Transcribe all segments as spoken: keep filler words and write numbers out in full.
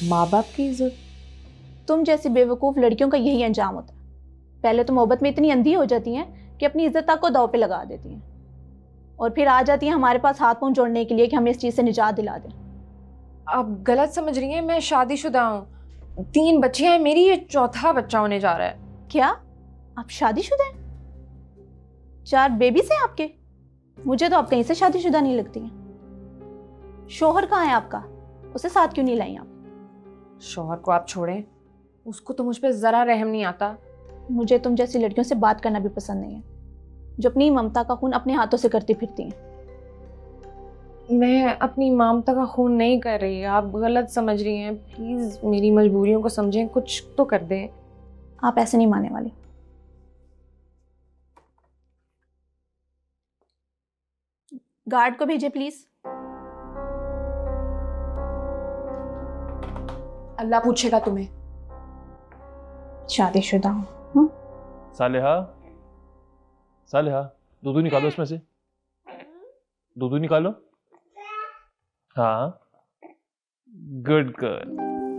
माँ बाप की इज्जत? तुम जैसी बेवकूफ़ लड़कियों का यही अंजाम होता है। पहले तो मोहब्बत में इतनी अंधी हो जाती हैं कि अपनी इज्जत तक को दांव पे लगा देती हैं, और फिर आ जाती हैं हमारे पास हाथ पांव जोड़ने के लिए कि हमें इस चीज़ से निजात दिला दें। आप गलत समझ रही हैं, मैं शादीशुदा हूँ, तीन बच्चियां हैं मेरी, ये चौथा बच्चा होने जा रहा है। क्या आप शादीशुदा हैं? चार बेबीज हैं आपके? मुझे तो आप कहीं से शादीशुदा नहीं लगती हैं। शोहर कहाँ है आपका? उसे साथ क्यों नहीं लाई आप? शौहर को आप छोड़ें, उसको तो मुझ पर जरा रहम नहीं आता। मुझे तुम जैसी लड़कियों से बात करना भी पसंद नहीं है, जो अपनी ममता का खून अपने हाथों से करती फिरती हैं। मैं अपनी ममता का खून नहीं कर रही, आप गलत समझ रही हैं। प्लीज मेरी मजबूरियों को समझें, कुछ तो कर दें। आप ऐसे नहीं मानने वाली। गार्ड को भेजिए प्लीज। अल्लाह पूछेगा तुम्हें। शादीशुदा हूँ। सालेहा, सालेहा, दूध निकालो इसमें से, दूध निकालो। हाँ, गुड गर्ल।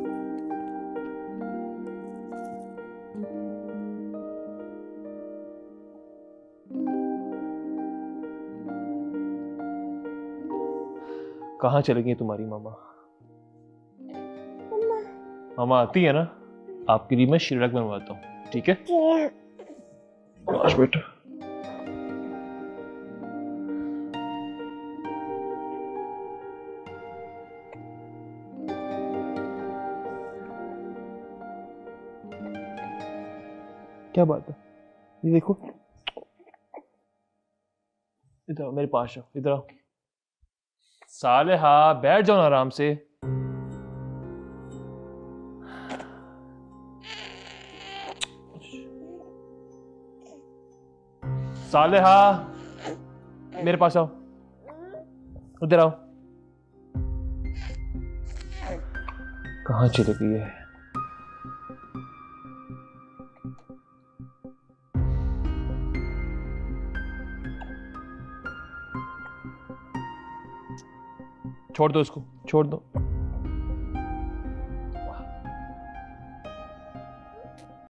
कहाँ चली गई तुम्हारी मामा? मामा आती है ना, आपके लिए मैं शीरक बनवाता हूँ, ठीक है? बस बेटा। क्या बात है? ये देखो, इधर आओ, मेरे पास आओ, इधर आओ। सालेहा, बैठ जाओ ना आराम से। सालेहा, मेरे पास आओ, इधर आओ। कहाँ चली गई है? छोड़ दो इसको, छोड़ दो।